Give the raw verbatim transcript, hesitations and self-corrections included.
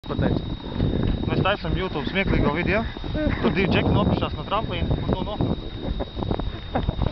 Ko teici? Mēs taisam YouTube smieklīgo video, tur divi džeki nopušās no tramplīna un to nokrut.